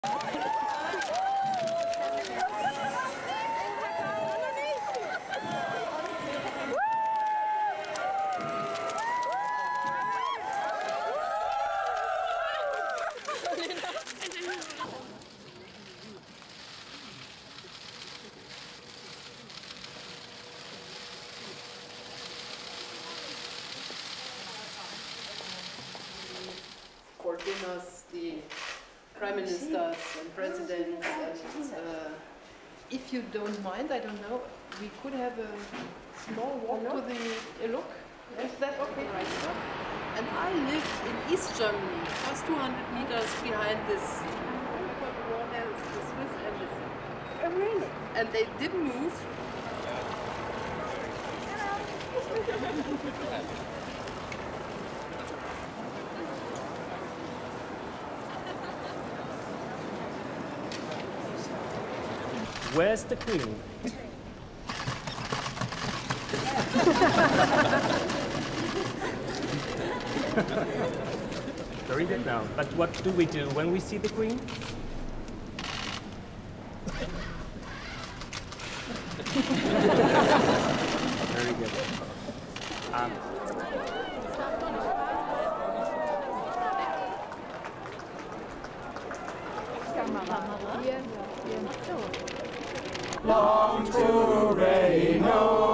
For dinners, the prime ministers and presidents, and if you don't mind, I don't know, we could have a small walk to the look. Is that okay? Right. And I live in East Germany, just 200 meters behind this. The Swiss embassy. Oh, really? And they didn't move. Where's the Queen? Very good now. But what do we do when we see the Queen? Very good. Long to reign,